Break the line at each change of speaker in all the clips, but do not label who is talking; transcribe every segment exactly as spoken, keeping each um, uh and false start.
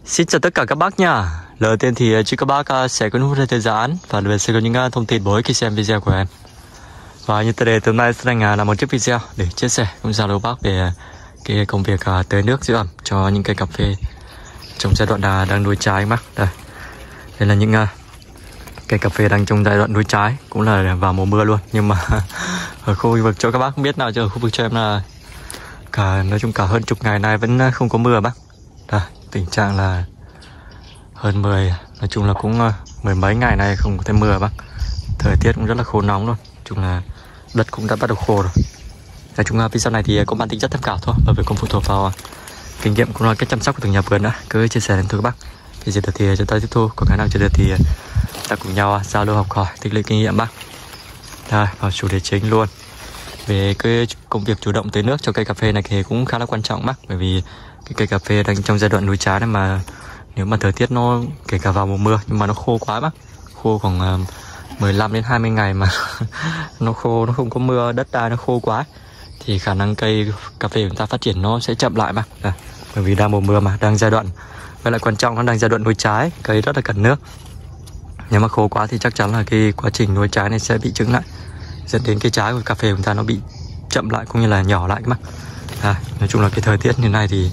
Xin chào tất cả các bác nha. Lời tiên thì chúc các bác sẽ có một thời gian và luôn sẽ có những thông tin bổ ích khi xem video của em. Và như tới đây tối nay sẽ dành là một chiếc video để chia sẻ cũng giao lưu bác về cái công việc tưới nước giữ ẩm cho những cây cà phê trong giai đoạn đang nuôi trái bác. Đây, đây là những cây cà phê đang trong giai đoạn nuôi trái, cũng là vào mùa mưa luôn. Nhưng mà ở khu vực cho các bác không biết nào, chứ ở khu vực cho em là cả nói chung cả hơn chục ngày nay vẫn không có mưa bác. Đây, tình trạng là hơn mười, nói chung là cũng mười mấy ngày nay không có thêm mưa bác. Thời tiết cũng rất là khô nóng luôn, nói chung là đất cũng đã bắt đầu khô rồi. Nói chung là video này thì có mang tính chất tham khảo thôi, bởi vì không phụ thuộc vào kinh nghiệm cũng là cách chăm sóc của từng nhà vườn nữa, cứ chia sẻ đến thôi các bác. Thì gì được thì chúng ta tiếp thu, có khả năng chưa được thì ta cùng nhau giao lưu học hỏi, tích lũy kinh nghiệm bác. Đây, vào chủ đề chính luôn. Về cái công việc chủ động tưới nước cho cây cà phê này thì cũng khá là quan trọng bác, bởi vì cái cây cà phê đang trong giai đoạn nuôi trái này, mà nếu mà thời tiết nó kể cả vào mùa mưa nhưng mà nó khô quá bác, khô khoảng uh, mười lăm đến hai mươi ngày mà nó khô, nó không có mưa, đất đai nó khô quá thì khả năng cây cà phê của chúng ta phát triển nó sẽ chậm lại bác. Đây, bởi vì đang mùa mưa mà, đang giai đoạn, với lại quan trọng nó đang giai đoạn nuôi trái, cây rất là cần nước. Nếu mà khô quá thì chắc chắn là cái quá trình nuôi trái này sẽ bị chững lại, dẫn đến cái trái của cà phê của chúng ta nó bị chậm lại cũng như là nhỏ lại các bác. À, nói chung là cái thời tiết như này thì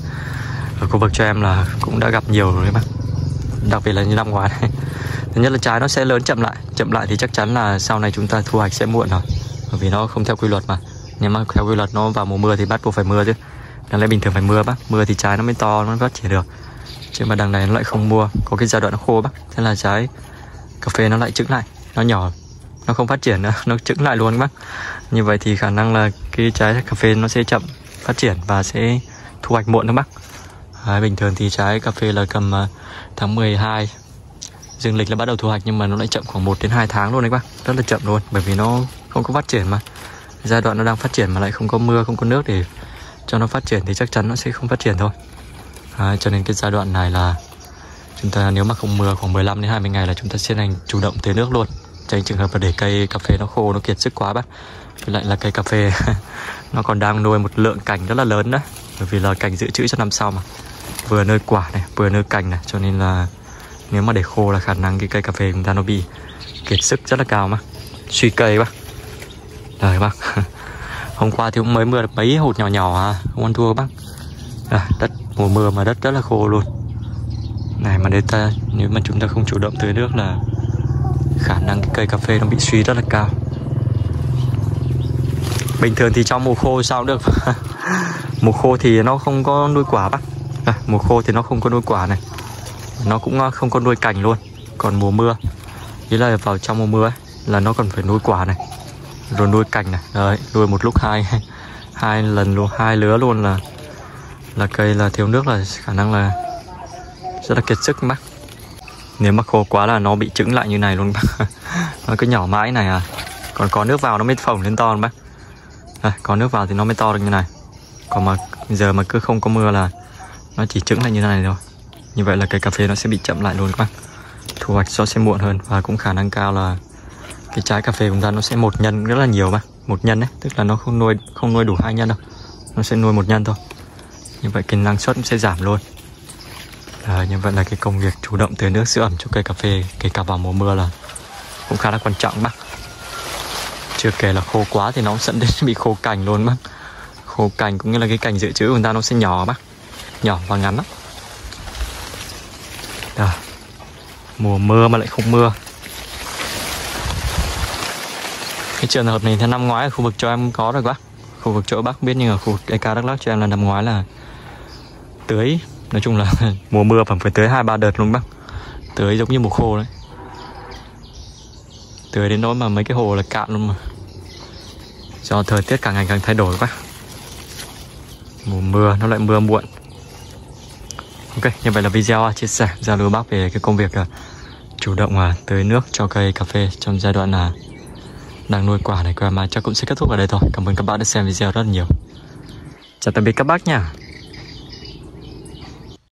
ở khu vực cho em là cũng đã gặp nhiều rồi các bác, đặc biệt là như năm ngoái này. Thứ nhất là trái nó sẽ lớn chậm lại, chậm lại thì chắc chắn là sau này chúng ta thu hoạch sẽ muộn rồi, bởi vì nó không theo quy luật mà. Nếu mà theo quy luật nó vào mùa mưa thì bắt buộc phải mưa chứ, đáng lẽ bình thường phải mưa bác, mưa thì trái nó mới to, nó mới phát triển được. Chứ mà đằng này nó lại không mưa, có cái giai đoạn nó khô bác, thế là trái cà phê nó lại chững lại, nó nhỏ, nó không phát triển nữa, nó chững lại luôn các bác. Như vậy thì khả năng là cái trái cà phê nó sẽ chậm phát triển và sẽ thu hoạch muộn các bác. À, bình thường thì trái cà phê là cầm uh, tháng mười hai dương lịch là bắt đầu thu hoạch, nhưng mà nó lại chậm khoảng một đến hai tháng luôn đấy bác, rất là chậm luôn, bởi vì nó không có phát triển mà. Giai đoạn nó đang phát triển mà lại không có mưa, không có nước để cho nó phát triển thì chắc chắn nó sẽ không phát triển thôi. À, cho nên cái giai đoạn này là chúng ta nếu mà không mưa khoảng mười lăm đến hai mươi ngày là chúng ta sẽ hành chủ động tưới nước luôn, tránh trường hợp là để cây cà phê nó khô, nó kiệt sức quá bác. Với lại là cây cà phê nó còn đang nuôi một lượng cành rất là lớn đó, bởi vì là cành dự trữ cho năm sau mà, vừa nuôi quả này vừa nuôi cành này, cho nên là nếu mà để khô là khả năng cái cây cà phê của chúng ta nó bị kiệt sức rất là cao mà, suy cây bác. Đấy bác, hôm qua thì cũng mới mưa được mấy hột nhỏ nhỏ à, không ăn thua bác. À, đất mùa mưa mà đất rất là khô luôn này, mà nếu ta nếu mà chúng ta không chủ động tưới nước là khả năng cái cây cà phê nó bị suy rất là cao. Bình thường thì trong mùa khô sao được mùa khô thì nó không có nuôi quả bác. À, mùa khô thì nó không có nuôi quả này, nó cũng không có nuôi cành luôn. Còn mùa mưa, ý là vào trong mùa mưa ấy, là nó còn phải nuôi quả này, rồi nuôi cành này. Đấy, nuôi một lúc hai hai lần luôn, hai lứa luôn là là cây là thiếu nước, là khả năng là rất là kiệt sức bác. Nếu mà khô quá là nó bị chững lại như này luôn bác. Nó cứ nhỏ mãi này à, còn có nước vào nó mới phồng lên to bác. À, có nước vào thì nó mới to được như này, còn mà giờ mà cứ không có mưa là nó chỉ chững lại như này thôi. Như vậy là cây cà phê nó sẽ bị chậm lại luôn các bác, thu hoạch nó sẽ muộn hơn, và cũng khả năng cao là cái trái cà phê của chúng ta nó sẽ một nhân rất là nhiều bác. Một nhân đấy, tức là nó không nuôi không nuôi đủ hai nhân đâu, nó sẽ nuôi một nhân thôi. Như vậy cái năng suất sẽ giảm luôn. À, như vậy là cái công việc chủ động tưới nước giữ ẩm cho cây cà phê kể cả vào mùa mưa là cũng khá là quan trọng bác. Chưa kể là khô quá thì nó dẫn đến bị khô cành luôn bác. Khô cành cũng như là cái cành dự trữ của người ta nó sẽ nhỏ bác, nhỏ và ngắn lắm. Đó, mùa mưa mà lại không mưa. Cái trường hợp này theo năm ngoái ở khu vực cho em có rồi bác. Khu vực chỗ bác biết, nhưng ở khu vực e ca Đắk Lắk cho em là năm ngoái là tưới, nói chung là mùa mưa phải phải tưới hai ba đợt luôn bác. Tưới giống như mùa khô đấy, tưới đến nỗi mà mấy cái hồ là cạn luôn mà, do thời tiết càng ngày càng thay đổi quá. Mùa mưa nó lại mưa muộn. Ok, như vậy là video chia sẻ giao lưu bác về cái công việc chủ động tưới nước cho cây cà phê trong giai đoạn là đang nuôi quả này của em, mà chắc cũng sẽ kết thúc ở đây thôi. Cảm ơn các bác đã xem video rất là nhiều. Chào tạm biệt các bác nha.